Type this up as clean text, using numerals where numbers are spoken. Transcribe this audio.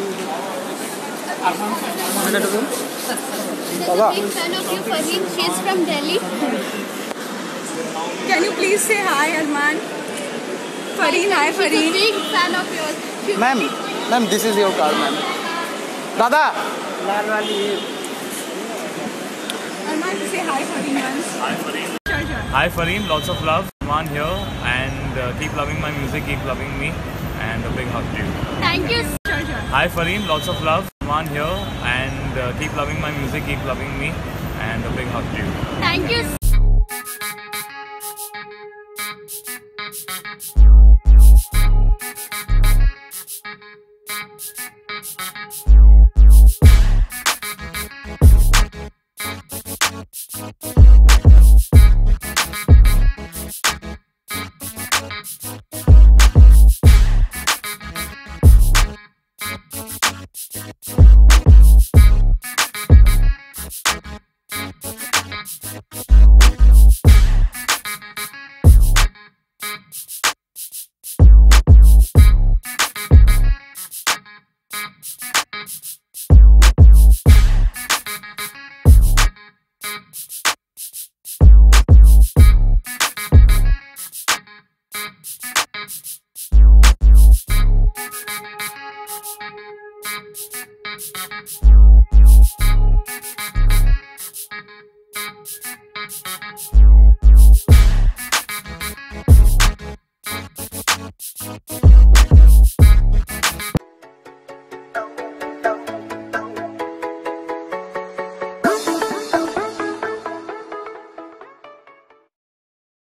The big fan of you, Farheen. She's from Delhi. Can you please say hi, Armaan? Farheen, hi, Farheen. She's a big fan of yours. Ma'am, this is your car, ma'am. Dada. Armaan, say hi, Farheen once. Hi Farheen. Sure. Hi Farheen, lots of love. Armaan here, and keep loving my music, keep loving me, and a big hug to you. Thank you. Sure. Hi Farheen, lots of love. Armaan here, and keep loving my music, keep loving me, and a big hug to you. Thank you.